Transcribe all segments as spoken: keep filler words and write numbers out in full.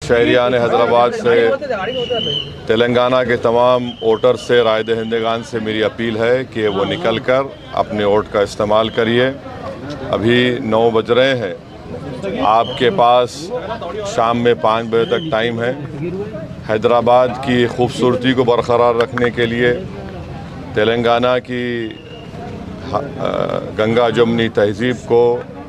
शहरियान हैदराबाद से तेलंगाना के तमाम वोटर से राय दहिंदगान से मेरी अपील है कि वो निकल कर अपने वोट का इस्तेमाल करिए। अभी नौ बज रहे हैं, आपके पास शाम में पाँच बजे तक टाइम है। हैदराबाद की खूबसूरती को बरकरार रखने के लिए, तेलंगाना की गंगा जमुनी तहज़ीब को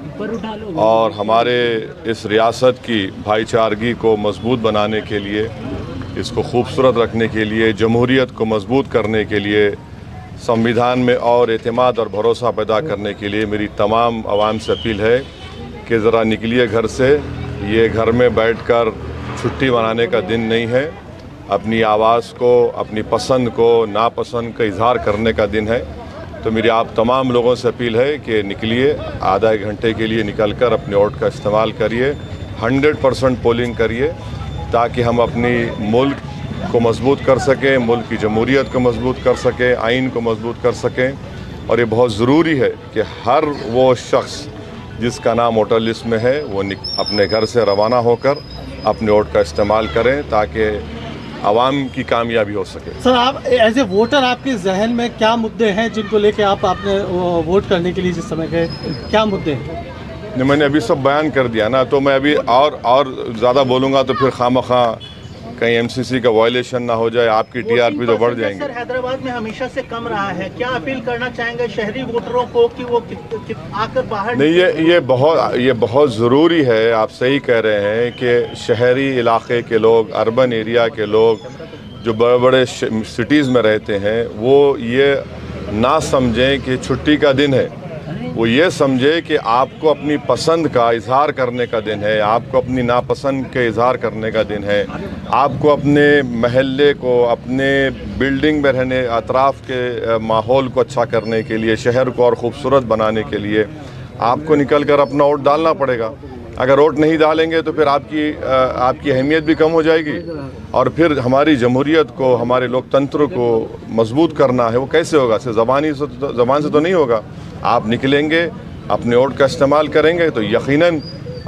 और हमारे इस रियासत की भाईचारगी को मजबूत बनाने के लिए, इसको खूबसूरत रखने के लिए, जमहूरियत को मजबूत करने के लिए, संविधान में और एतमाद और भरोसा पैदा करने के लिए मेरी तमाम आवाम से अपील है कि ज़रा निकलिए घर से। ये घर में बैठकर छुट्टी मनाने का दिन नहीं है। अपनी आवाज़ को, अपनी पसंद को, नापसंद का इजहार करने का दिन है। तो मेरी आप तमाम लोगों से अपील है कि निकलिए, आधा एक घंटे के लिए निकलकर अपने वोट का इस्तेमाल करिए, हंड्रेड परसेंट पोलिंग करिए, ताकि हम अपनी मुल्क को मजबूत कर सकें, मुल्क की जमहूरियत को मजबूत कर सकें, आइन को मजबूत कर सकें। और ये बहुत ज़रूरी है कि हर वो शख्स जिसका नाम वोटर लिस्ट में है वो अपने घर से रवाना होकर अपने वोट का इस्तेमाल करें, ताकि आवाम की कामयाबी हो सके। सर, आप एज ए वोटर आपके जहन में क्या मुद्दे हैं जिनको लेके आप आपने वोट करने के लिए जिस समय गए, क्या मुद्दे हैं? नहीं, मैंने अभी सब बयान कर दिया ना, तो मैं अभी और और ज़्यादा बोलूँगा तो फिर खामखा कहीं एमसीसी का वायलेशन ना हो जाए, आपकी टीआरपी तो बढ़ जाएंगे। सर, हैदराबाद में हमेशा से कम रहा है, क्या अपील करना चाहेंगे शहरी वोटरों को कि वो कि, कि आकर बाहर नहीं? ये ये बहुत ये बहुत ज़रूरी है। आप सही कह रहे हैं कि शहरी इलाके के लोग, अर्बन एरिया के लोग जो बड़े बड़े सिटीज़ में रहते हैं, वो ये ना समझें कि छुट्टी का दिन है, वो ये समझे कि आपको अपनी पसंद का इजहार करने का दिन है, आपको अपनी नापसंद के इजहार करने का दिन है, आपको अपने महल्ले को, अपने बिल्डिंग में रहने अतराफ़ के माहौल को अच्छा करने के लिए, शहर को और ख़ूबसूरत बनाने के लिए आपको निकल कर अपना वोट डालना पड़ेगा। अगर वोट नहीं डालेंगे तो फिर आपकी आपकी अहमियत भी कम हो जाएगी, और फिर हमारी जमहूरियत को, हमारे लोकतंत्र को मजबूत करना है, वो कैसे होगा? सिर्फ ज़बानी से तो ज़बान से तो नहीं होगा। आप निकलेंगे, अपने वोट का इस्तेमाल करेंगे तो यकीनन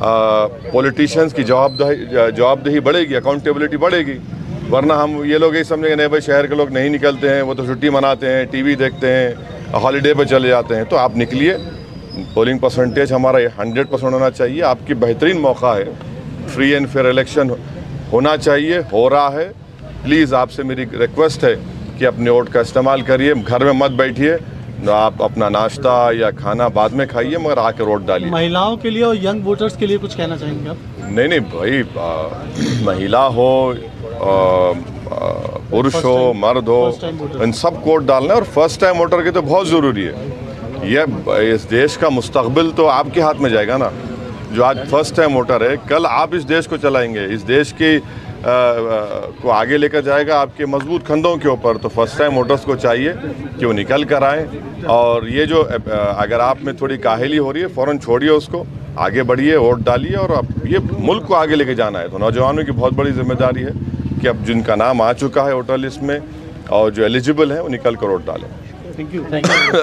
पॉलिटिशियंस की जवाबदेही जवाबदेही बढ़ेगी, अकाउंटेबिलिटी बढ़ेगी। वरना हम ये लोग यही समझेंगे नहीं भाई शहर के लोग नहीं निकलते हैं, वो तो छुट्टी मनाते हैं, टीवी देखते हैं, हॉलीडे पे चले जाते हैं। तो आप निकलिए, पोलिंग परसेंटेज हमारा हंड्रेड परसेंट होना चाहिए। आपकी बेहतरीन मौका है, फ्री एंड फेयर इलेक्शन होना चाहिए, हो रहा है। प्लीज़ आपसे मेरी रिक्वेस्ट है कि अपने वोट का इस्तेमाल करिए, घर में मत बैठिए, आप अपना नाश्ता या खाना बाद में खाइए, मगर आकर वोट डालिए। महिलाओं के लिए और यंग वोटर्स के लिए कुछ कहना चाहेंगे आप? नहीं नहीं भाई, आ, महिला हो, पुरुष हो, मर्द हो, इन सब वोट डालना है। और फर्स्ट टाइम वोटर के तो बहुत ज़रूरी है। ये इस देश का मुस्तकबिल तो आपके हाथ में जाएगा ना। जो आज फर्स्ट टाइम वोटर है, कल आप इस देश को चलाएंगे, इस देश की आ, को आगे लेकर जाएगा आपके मजबूत कंधों के ऊपर। तो फर्स्ट टाइम वोटर्स को चाहिए कि वो निकल कर आएँ। और ये जो अगर आप में थोड़ी काहली हो रही है, फ़ौरन छोड़िए उसको, आगे बढ़िए, वोट डालिए। और अब ये मुल्क को आगे लेके जाना है, तो नौजवानों की बहुत बड़ी जिम्मेदारी है कि अब जिनका नाम आ चुका है वोटर लिस्ट में और जो एलिजिबल है वो निकल कर वोट डालें। Thank you.